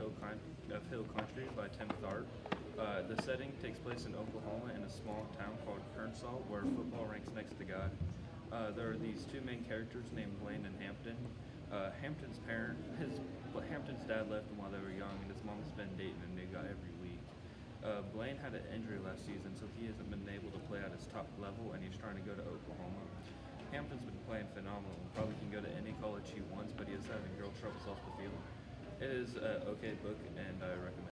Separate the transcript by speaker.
Speaker 1: Hill Country by Tim Tharp. The setting takes place in Oklahoma in a small town called Kearsarge, where football ranks next to God. There are these two main characters named Blaine and Hampton. Hampton's dad left him while they were young, and his mom's been dating a new guy every week. Blaine had an injury last season, so he hasn't been able to play at his top level, and he's trying to go to Oklahoma. Hampton's been playing phenomenal, probably can go to any college he wants, but he is having real troubles off the field. It is an okay book, and I recommend it.